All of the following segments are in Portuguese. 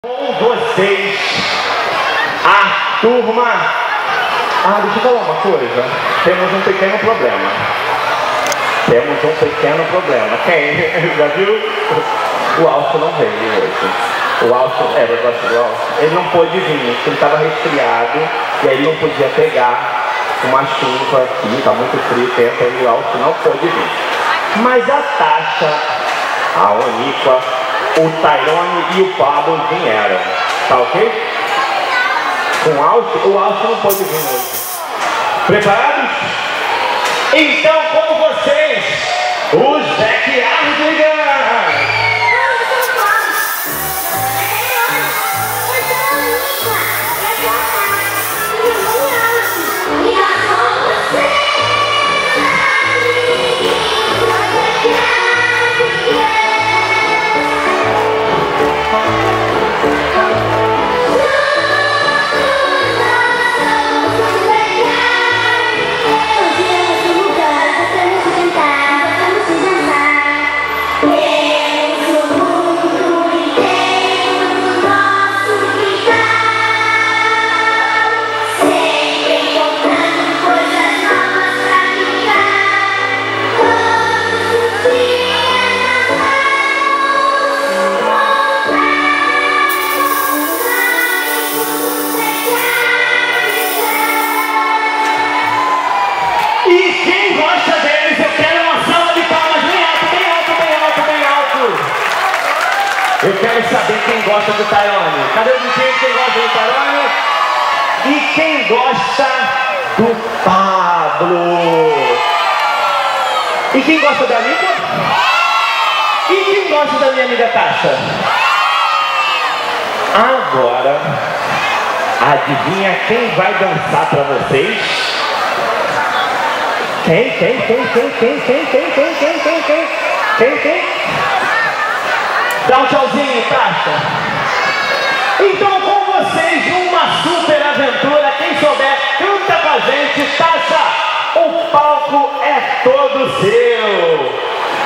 Com vocês, a turma... deixa eu falar uma coisa. Temos um pequeno problema. Quem? Já viu? O Alcio não veio hoje. O Alcio, eu gosto do Alcio. Ele não pôde vir, porque ele estava resfriado. E aí ele não podia pegar uma chuva aqui. Tá muito frio o tempo, aí o Alcio não pôde vir. Mas a Tasha, a Oníqua, o Tyrone e o Pablo vieram, tá ok? Com o Alcio não pode vir hoje. Preparados? Então, com vocês, os Backyardigans! Eu quero saber quem gosta do Tyrone. Cadê o DJ? Quem gosta do Tyrone? E quem gosta do Pablo? E quem gosta da Anitta? E quem gosta da minha amiga Tasha? Agora, adivinha quem vai dançar pra vocês? Quem? Dá um tchauzinho, Tasha. Então, com vocês, uma super aventura. Quem souber, canta com a gente. Tasha, o palco é todo seu.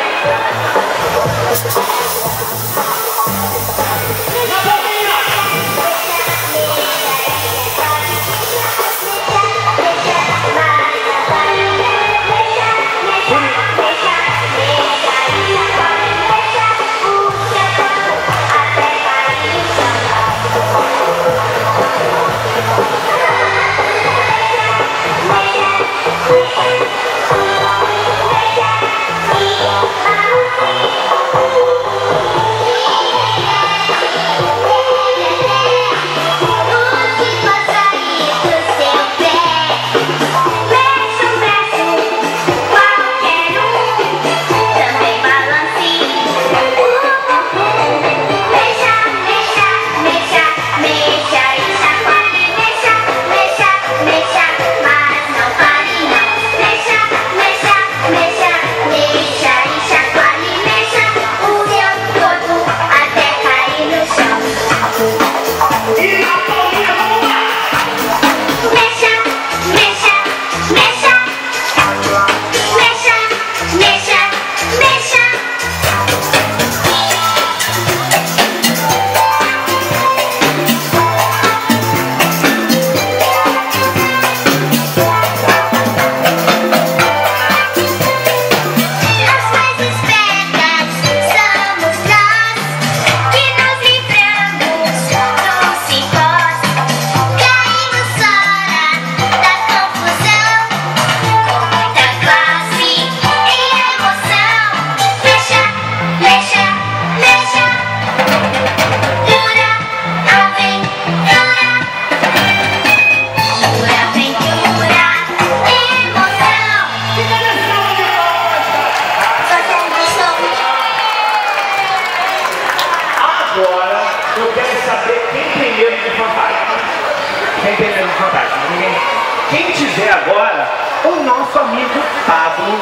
Quem tiver agora, o nosso amigo Pablo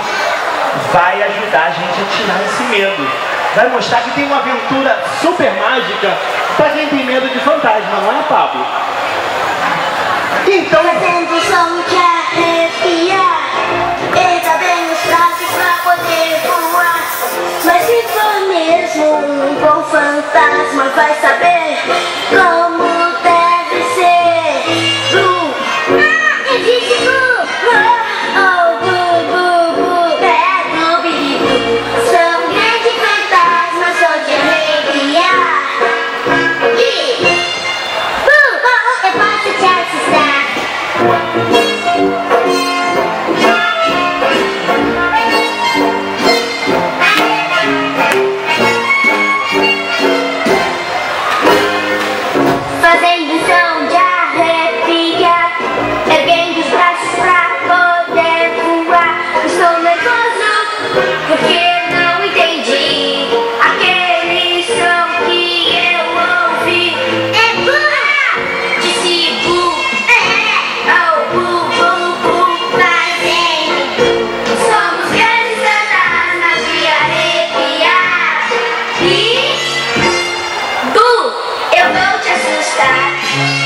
vai ajudar a gente a tirar esse medo. Vai mostrar que tem uma aventura super mágica pra quem tem medo de fantasma, não é, Pablo? Então... Fazendo som de arrepiar, ele tá bem nos braços pra poder voar. Mas se for mesmo mesmo um bom fantasma vai saber como deve ser. Eu disse bu! Oh, bu, bu, bu! É bu, bi, bu. Sou um grande fantasma, sou de arrepiar. Bu! Eu posso te assustar. Fazendo som de arrepiar, erguendo os braços pra poder voar. Estou nervoso porque não entendi aquele som que eu ouvi. É bu! Disse bu! Oh, bu, bu, bu, fazendo bu. Somos grandes fantasmas de arrepiar. E bu! Eu vou te assustar.